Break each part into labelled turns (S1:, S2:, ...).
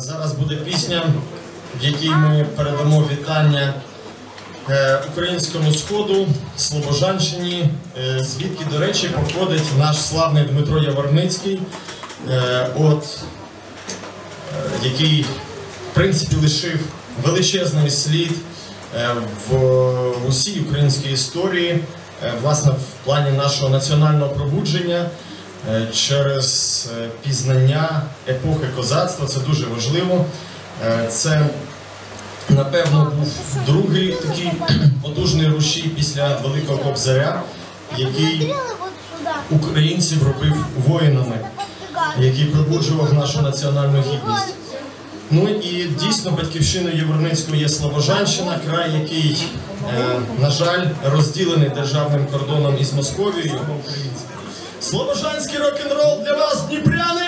S1: Зараз буде пісня, в якій ми передамо вітання українському Сходу, Слобожанщині, звідки, до речі, походить наш славний Дмитро Яворницький, який, в принципі, лишив величезний слід в усій українській історії, власне, в плані нашого національного пробудження через пізнання епохи козацтва. Це дуже важливо. Це, напевно, був другий такий потужний рушій після Великого Кобзаря, який українців робив воїнами, який пробуджував нашу національну гідність. Ну і дійсно батьківщиною Яворницького є Слобожанщина, край, який, на жаль, розділений державним кордоном із Московією. Слобожанський рок-н-рол для вас, дніпряни!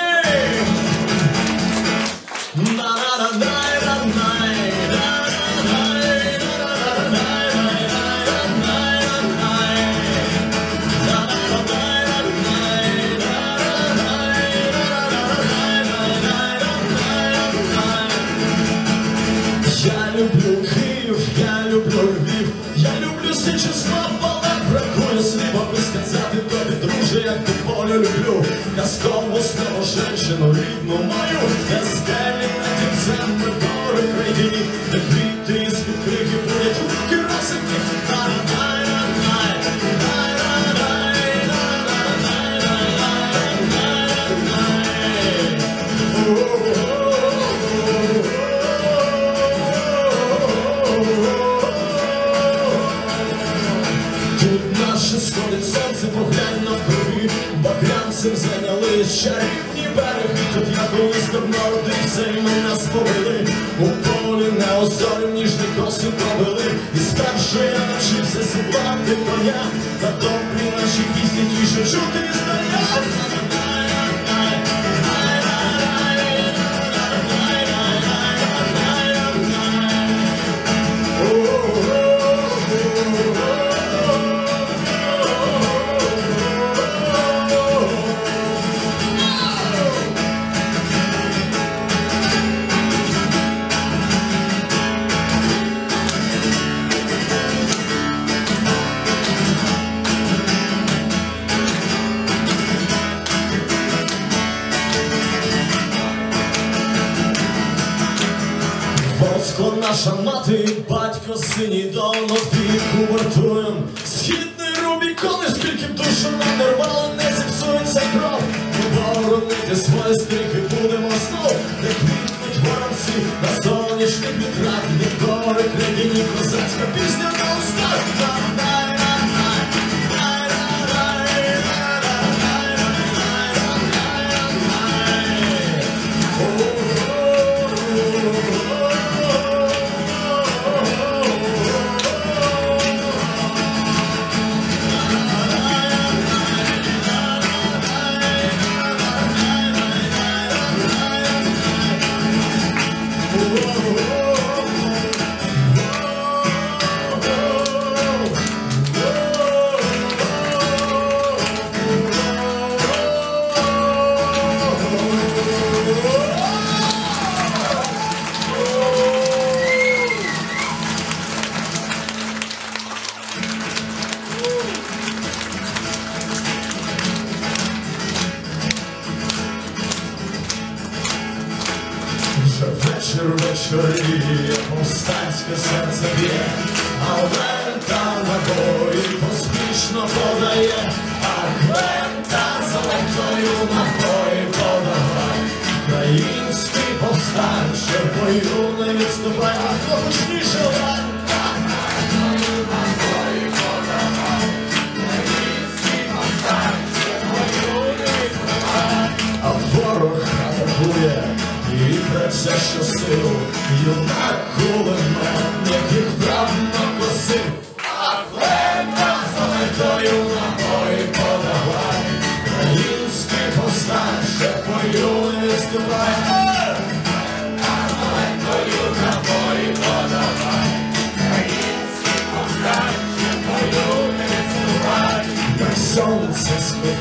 S1: Я люблю Київ, я люблю Львів, я люблю Січеслав, але бракує слів, аби сказати тобі, друже, як ти полю люблю. Казкову Слобожанщину рідну мою, де скелі над дівцем ми гори країні, де квіти із відкрики будуть руки розсипні. Сходить сонце, поглянь навкруги, багрянцем зайнялись чарівні береги. Тут я колись давно родився і ми нас повели у полі неозорі, ніжні коси провели. І спершу я навчився сідлати коня, та добрі наші пісні тіше чути і знання. Волсько наша мати, батько синій давно віку вартуєм. Східний Рубікон, і скільки б душу нам не рвало, не зіпсується кров. Ми боронити свої стріхи будемо знов, де квітнуть воронці на сонячних вітрах, де гори країні козацька пісня на устах. Вечорі, повстанське серце б'є, а лента набої поспішно подає, а лента золотою набої подавай. Український повстанче в бою не відступай, а хто гучніше лента золотою набої подавай. Український повстанче в бою не відступай, а ворог атакує і праця щосилу, юнак кулемет, яких правно косив. А хлеба золотою набої подавай, український повстанче в бою не відступай. А золотою набої подавай, український повстанче в бою не відступай. Як сонце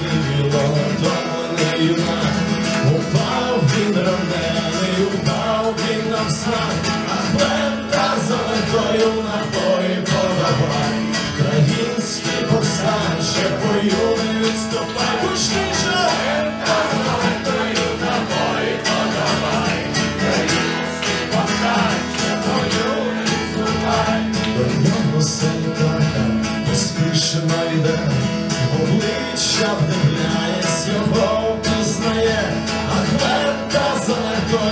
S1: сходило, то не юнак, упав він ранений, упав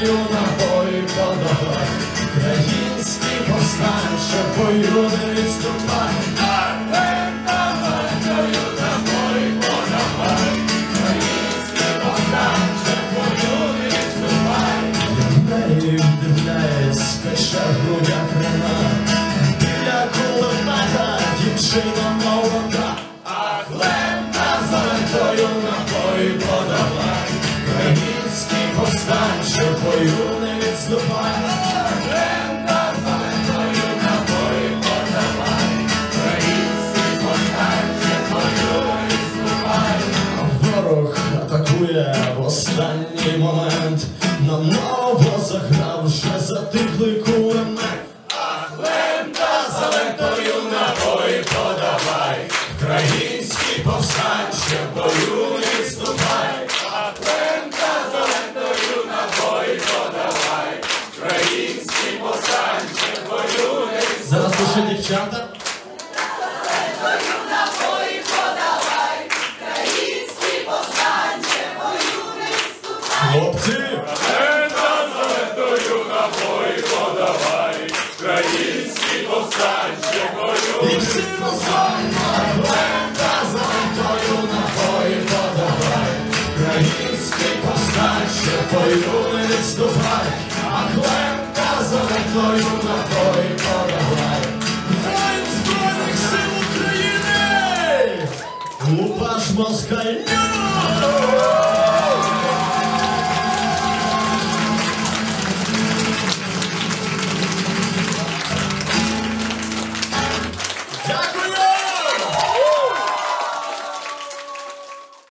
S1: золотою ногою подавай. Український повстанче, бою не відступай. Армена золотою ногою подавай. Український повстанче, бою не відступай. Євреїв дивляєсь, пече в грудях рана. Біля кулемета дівчина молода. Армена золотою ногою подавай. Український повстанче, бою не відступай. Армена золотою ногою подавай. Український повстанче, бою не відступай. Ворог атакує в останній момент. Наново заграв вже затихлий кулемет. Армена золотою ногою подавай. Український повстанче, бою не відступай. Армена золотою ногою подавай. Український повстанче, бою не відступай. Зараз лише дівчата. Хлопці!
S2: Армена золотою ногою подавай. Український повстанче, бою
S1: І всі разом! Армена золотою ногою подавай. Український повстанче, бою не відступай. Армена золотою ногою подавай. Воїн Збройних сил України! Лупаш москаль!